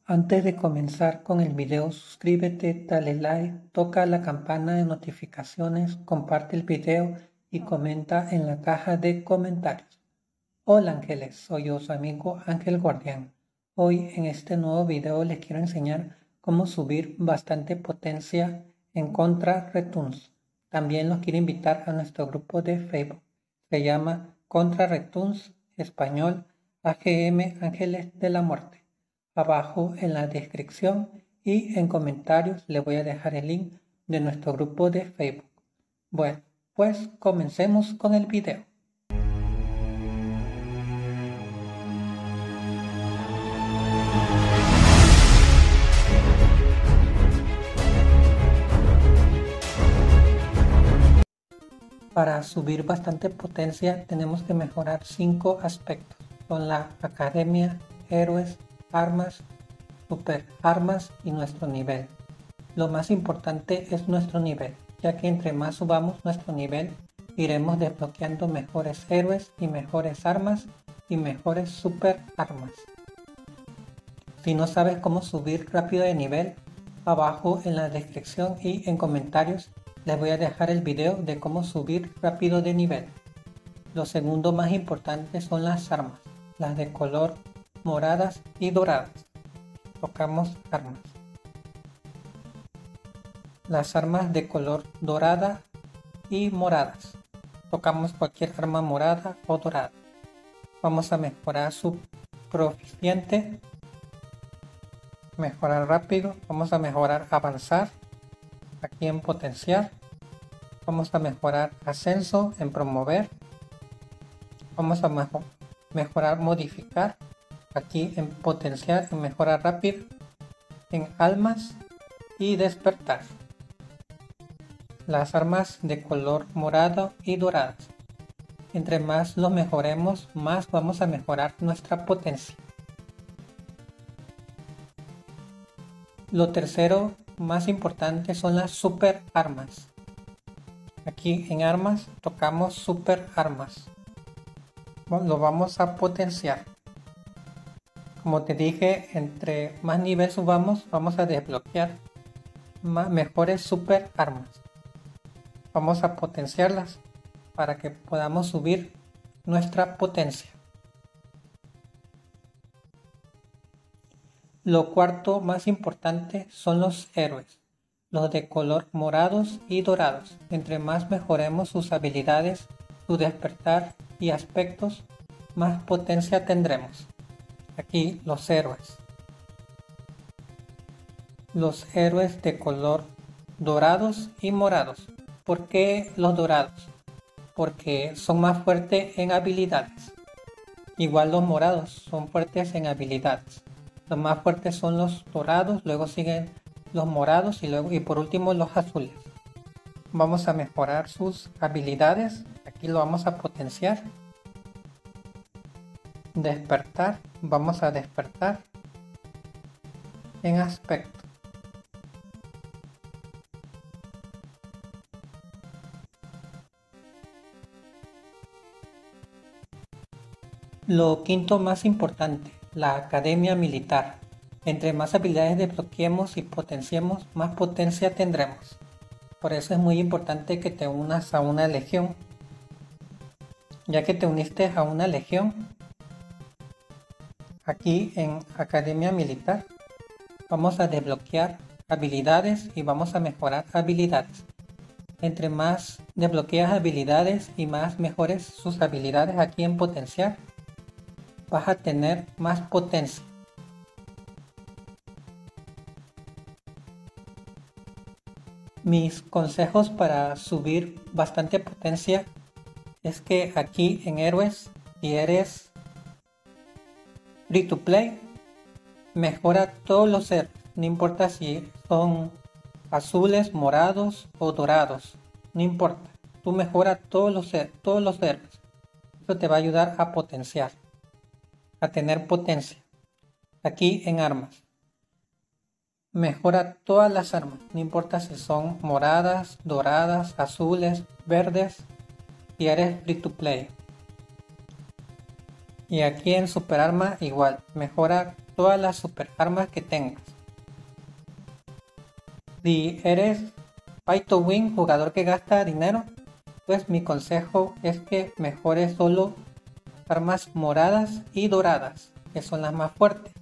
Antes de comenzar con el video, suscríbete, dale like, toca la campana de notificaciones, comparte el video y comenta en la caja de comentarios. Hola ángeles, soy yo su amigo Ángel Guardián. Hoy en este nuevo video les quiero enseñar cómo subir bastante potencia en Contra Retunes. También los quiero invitar a nuestro grupo de Facebook. Se llama Contra Retunes Español AGM Ángeles de la Muerte. Abajo en la descripción y en comentarios les voy a dejar el link de nuestro grupo de Facebook. Bueno, pues comencemos con el video. Para subir bastante potencia tenemos que mejorar 5 aspectos. Son la academia, héroes, armas, super armas y nuestro nivel. Lo más importante es nuestro nivel, ya que entre más subamos nuestro nivel, iremos desbloqueando mejores héroes y mejores armas y mejores super armas. Si no sabes cómo subir rápido de nivel, abajo en la descripción y en comentarios les voy a dejar el video de cómo subir rápido de nivel. Lo segundo más importante son las armas, las de color moradas y doradas. Tocamos armas. Las armas de color dorada y moradas. Tocamos cualquier arma morada o dorada. Vamos a mejorar su proficiente. Mejorar rápido. Vamos a mejorar avanzar. Aquí en potenciar. Vamos a mejorar ascenso en promover. Vamos a mejorar modificar. Aquí en potenciar, en mejorar rápido, en almas y despertar. Las armas de color morado y doradas. Entre más lo mejoremos, más vamos a mejorar nuestra potencia. Lo tercero más importante son las super armas. Aquí en armas tocamos super armas. Lo vamos a potenciar. Como te dije, entre más nivel subamos, vamos a desbloquear mejores super armas. Vamos a potenciarlas para que podamos subir nuestra potencia. Lo cuarto más importante son los héroes, los de color morados y dorados. Entre más mejoremos sus habilidades, su despertar y aspectos, más potencia tendremos. Aquí los héroes. Los héroes de color dorados y morados. ¿Por qué los dorados? Porque son más fuertes en habilidades. Igual los morados son fuertes en habilidades. Los más fuertes son los dorados, luego siguen los morados y por último los azules. Vamos a mejorar sus habilidades. Aquí lo vamos a potenciar. Despertar, vamos a despertar en aspecto. Lo quinto más importante, la academia militar. Entre más habilidades desbloqueemos y potenciemos, más potencia tendremos. Por eso es muy importante que te unas a una legión. Ya que te uniste a una legión, aquí en Academia Militar vamos a desbloquear habilidades y vamos a mejorar habilidades. Entre más desbloqueas habilidades y más mejores sus habilidades aquí en potenciar, vas a tener más potencia. Mis consejos para subir bastante potencia es que aquí en héroes, si eres free to play, mejora todos los héroes, no importa si son azules, morados o dorados, no importa, tú mejora todos los héroes. Eso te va a ayudar a potenciar, a tener potencia. Aquí en armas, mejora todas las armas, no importa si son moradas, doradas, azules, verdes, si eres free to play. Y aquí en super arma igual, mejora todas las super armas que tengas. Si eres Pay to Win, jugador que gasta dinero, pues mi consejo es que mejores solo armas moradas y doradas, que son las más fuertes.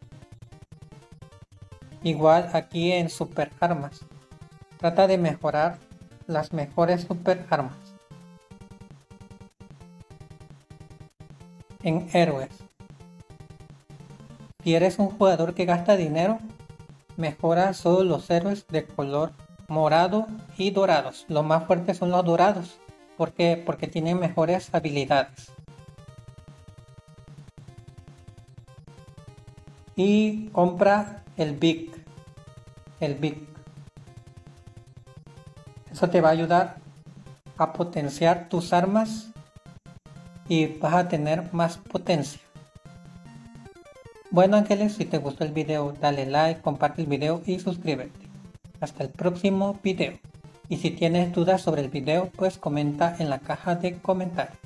Igual aquí en super armas, trata de mejorar las mejores super armas. En héroes, si eres un jugador que gasta dinero, mejora solo los héroes de color morado y dorados. Los más fuertes son los dorados. ¿Por qué? Porque tienen mejores habilidades. Y compra el Big. Eso te va a ayudar a potenciar tus armas y vas a tener más potencia. Bueno, ángeles, si te gustó el video, dale like, comparte el video y suscríbete. Hasta el próximo video. Y si tienes dudas sobre el video, pues comenta en la caja de comentarios.